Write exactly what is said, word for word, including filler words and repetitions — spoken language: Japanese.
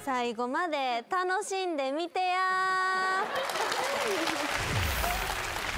最後まで楽しんでみてや。